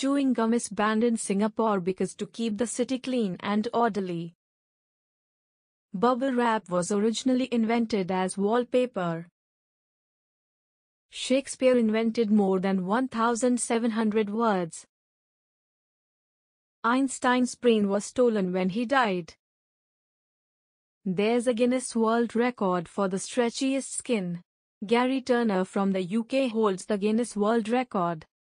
chewing gum is banned in Singapore because to keep the city clean and orderly. Bubble wrap was originally invented as wallpaper. Shakespeare invented more than 1,700 words. Einstein's brain was stolen when he died. There's a Guinness World Record for the stretchiest skin. Gary Turner from the UK holds the Guinness World Record.